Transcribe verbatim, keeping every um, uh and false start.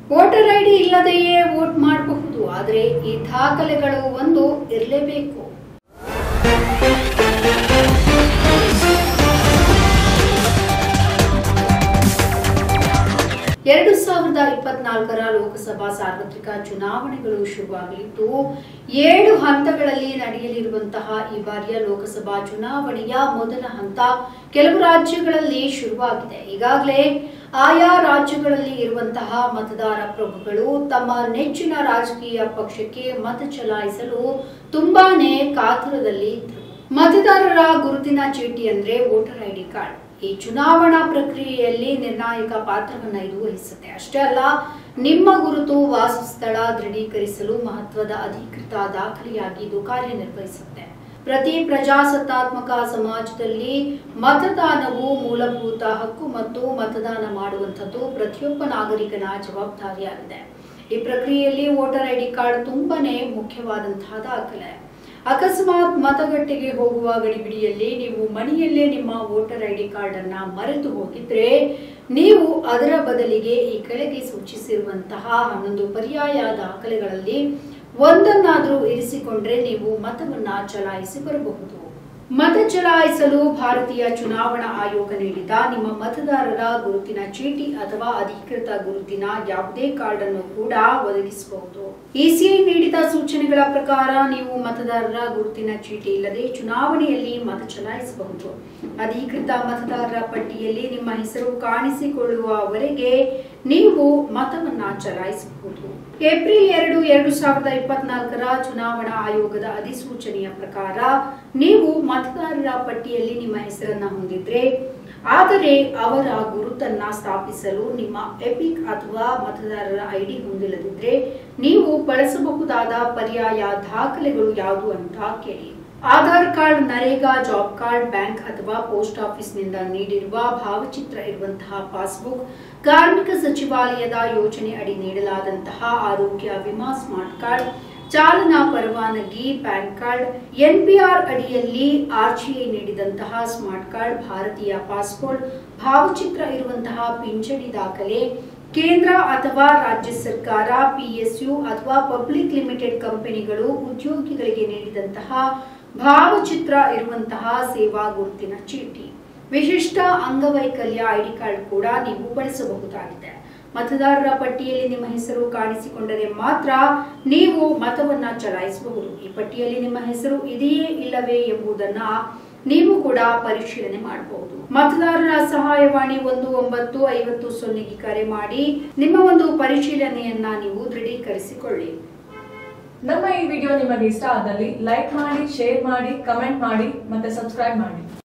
Voter ID ಇಲ್ಲದೆಯೇ vote ಮಾಡಬಹುದು, ಆದರೆ ಈ ದಾಖಲೆಗಳು ಒಂದು ಇರಲೇಬೇಕು. ಎರಡು ಸಾವಿರದ ಇಪ್ಪತ್ನಾಲ್ಕರ ಲೋಕಸಭಾ ಸಾರ್ವತ್ರಿಕ ಚುನಾವಣೆಗಳು ಶುರುವಾಗಲಿದ್ದು ಏಳು ಹಂತಗಳಲ್ಲಿ ನಡೆಯಲಿರುವಂತಹ ಈ ಬಾರಿಯ ಲೋಕಸಭಾ ಚುನಾವಣೆಯ ಮೊದಲ ಹಂತ ಕೆಲವು ರಾಜ್ಯಗಳಲ್ಲಿ ಶುರುವಾಗಿದೆ. ಈಗಾಗಲೇ ಆಯಾ ರಾಜ್ಯಗಳಲ್ಲಿ ಇರುವಂತಹ ಮತದಾರ ಪ್ರಭುಗಳು ತಮ್ಮ ನೆಚ್ಚಿನ ರಾಜಕೀಯ ಪಕ್ಷಕ್ಕೆ ಮತ ಚಲಾಯಿಸಲು ತುಂಬಾನೇ ಕಾತುರದಲ್ಲಿ ಇದ್ದರು. ಮತದಾರರ ಗುರುತಿನ ಚೀಟಿ ಅಂದ್ರೆ ವೋಟರ್ ಐಡಿ ಕಾರ್ಡ್ ಈ ಚುನಾವಣಾ ಪ್ರಕ್ರಿಯೆಯಲ್ಲಿ ನಿರ್ಣಾಯಕ ಪಾತ್ರವನ್ನು ಇದು ವಹಿಸುತ್ತೆ. ಅಷ್ಟೇ ಅಲ್ಲ, ನಿಮ್ಮ ಗುರುತು ವಾಸಸ್ಥಳ ದೃಢೀಕರಿಸಲು ಮಹತ್ವದ ಅಧಿಕೃತ ದಾಖಲೆಯಾಗಿ ಇದು ಕಾರ್ಯನಿರ್ವಹಿಸುತ್ತೆ. ಪ್ರತಿ ಪ್ರಜಾಸತ್ತಾತ್ಮಕ ಸಮಾಜದಲ್ಲಿ ಮತದಾನವು ಮೂಲಭೂತ ಹಕ್ಕು ಮತ್ತು ಮತದಾನ ಮಾಡುವಂಥದ್ದು ಪ್ರತಿಯೊಬ್ಬ ನಾಗರಿಕನ ಜವಾಬ್ದಾರಿಯಾಗಿದೆ. ಈ ಪ್ರಕ್ರಿಯೆಯಲ್ಲಿ ವೋಟರ್ ಐಡಿ ಕಾರ್ಡ್ ತುಂಬಾನೇ ಮುಖ್ಯವಾದಂತಹ ದಾಖಲೆ. ಅಕಸ್ಮಾತ್ ಮತಗಟ್ಟೆಗೆ ಹೋಗುವ ಗಡಿಬಿಡಿಯಲ್ಲಿ ನೀವು ಮನೆಯಲ್ಲೇ ನಿಮ್ಮ ವೋಟರ್ ಐಡಿ ಕಾರ್ಡ್ ಅನ್ನ ಮರೆತು ಹೋಗಿದ್ರೆ ನೀವು ಅದರ ಬದಲಿಗೆ ಈ ಕೆಳಗೆ ಸೂಚಿಸಿರುವಂತಹ ಹನ್ನೊಂದು ಪರ್ಯಾಯ ದಾಖಲೆಗಳಲ್ಲಿ ಒಂದನ್ನಾದರೂ ಇರಿಸಿಕೊಂಡ್ರೆ ನೀವು ಮತವನ್ನ ಚಲಾಯಿಸಿ ಬರಬಹುದು. ಮತ ಚಲಾಯಿಸಲು ಭಾರತೀಯ ಚುನಾವಣಾ ಆಯೋಗ ನೀಡಿದ ನಿಮ್ಮ ಮತದಾರರ ಗುರುತಿನ ಚೀಟಿ ಅಥವಾ ಅಧಿಕೃತ ಗುರುತಿನ ಯಾವುದೇ ಕಾರ್ಡ್ ಅನ್ನು ಕೂಡ ಒದಗಿಸಬಹುದು. ಇಸಿಐ ನೀಡಿದ ಸೂಚನೆಗಳ ಪ್ರಕಾರ ನೀವು ಮತದಾರರ ಗುರುತಿನ ಚೀಟಿ ಇಲ್ಲದೆ ಚುನಾವಣೆಯಲ್ಲಿ ಮತ ಚಲಾಯಿಸಬಹುದು. ಅಧಿಕೃತ ಮತದಾರರ ಪಟ್ಟಿಯಲ್ಲಿ ನಿಮ್ಮ ಹೆಸರು ಕಾಣಿಸಿಕೊಳ್ಳುವವರೆಗೆ ನೀವು ಮತವನ್ನ ಚಲಾಯಿಸಬಹುದು. ಏಪ್ರಿಲ್ ಎರಡು ಎರಡು ಸಾವಿರದ ಇಪ್ಪತ್ನಾಲ್ಕರ ಚುನಾವಣಾ ಆಯೋಗದ ಅಧಿಸೂಚನೆಯ ಪ್ರಕಾರ ನೀವು ಮತದಾರರ ಪಟ್ಟಿಯಲ್ಲಿ ನಿಮ್ಮ ಹೆಸರನ್ನ ಹೊಂದಿದ್ರೆ ಆದರೆ ಅವರ ಗುರುತನ್ನ ಸ್ಥಾಪಿಸಲು ನಿಮ್ಮ ಎಪಿಕ್ ಅಥವಾ ಮತದಾರರ ಐಡಿ ಹೊಂದಿಲ್ಲದಿದ್ರೆ ನೀವು ಬಳಸಬಹುದಾದ ಪರ್ಯಾಯ ದಾಖಲೆಗಳು ಯಾವುದು ಅಂತ ಕೇಳಿ. Aadhaar card, NREGA, job card, bank ಅಥವಾ ಪೋಸ್ಟ್ ಆಫೀಸ್ ನಿಂದ ನೀಡಿರುವ ಭಾವಚಿತ್ರ ಇರುವಂತಹ ಪಾಸ್ಬುಕ್, ಕಾರ್ಮಿಕ ಸಚಿವಾಲಯದ ಯೋಜನೆ ಅಡಿ ನೀಡಲಾದಂತಹ ಆರೋಗ್ಯ ವಿಮಾ ಸ್ಮಾರ್ಟ್ ಕಾರ್ಡ್, ಚಾಲನಾ ಪರವಾನಗಿ, ಪ್ಯಾನ್ ಕಾರ್ಡ್, ಎನ್ಪಿಆರ್ ಅಡಿಯಲ್ಲಿ ಆರ್ಜಿಐ ನೀಡಿದಂತಹ ಸ್ಮಾರ್ಟ್ ಕಾರ್ಡ್, ಭಾರತೀಯ ಪಾಸ್ಪೋರ್ಟ್, ಭಾವಚಿತ್ರ ಇರುವಂತಹ ಪಿಂಚಣಿ ದಾಖಲೆ, ಕೇಂದ್ರ ಅಥವಾ ರಾಜ್ಯ ಸರ್ಕಾರ, ಪಿಎಸ್ಯು ಅಥವಾ ಪಬ್ಲಿಕ್ ಲಿಮಿಟೆಡ್ ಕಂಪನಿಗಳು ಉದ್ಯೋಗಿಗಳಿಗೆ ನೀಡಿದಂತಹ ಭಾವಚಿತ್ರ ಇರುವಂತಹ ಸೇವಾ ಗುರುತಿನ ಚೀಟಿ, ವಿಶಿಷ್ಟ ಅಂಗವೈಕಲ್ಯ ಐಡಿ ಕಾರ್ಡ್ ಕೂಡ ನೀವು ಬಳಸಬಹುದಾಗಿದೆ. ಮತದಾರರ ಪಟ್ಟಿಯಲ್ಲಿ ನಿಮ್ಮ ಹೆಸರು ಕಾಣಿಸಿಕೊಂಡರೆ ಮಾತ್ರ ನೀವು ಮತವನ್ನ ಚಲಾಯಿಸಬಹುದು. ಈ ಪಟ್ಟಿಯಲ್ಲಿ ನಿಮ್ಮ ಹೆಸರು ಇದೆಯೇ ಇಲ್ಲವೇ ಎಂಬುದನ್ನ ನೀವು ಕೂಡ ಪರಿಶೀಲನೆ ಮಾಡಬಹುದು. ಮತದಾರರ ಸಹಾಯವಾಣಿ ಒಂದು ಒಂಬತ್ತು ಐವತ್ತು ಸೊನ್ನೆಗೆ ಕರೆ ಮಾಡಿ ನಿಮ್ಮ ಒಂದು ಪರಿಶೀಲನೆಯನ್ನ ನೀವು ದೃಢೀಕರಿಸಿಕೊಳ್ಳಿ. ನಮ್ಮ ಈ ವಿಡಿಯೋ ನಿಮಗೆ ಇಷ್ಟ ಆದಲ್ಲಿ ಲೈಕ್ ಮಾಡಿ, ಶೇರ್ ಮಾಡಿ, ಕಮೆಂಟ್ ಮಾಡಿ ಮತ್ತೆ ಸಬ್ಸ್ಕ್ರೈಬ್ ಮಾಡಿ.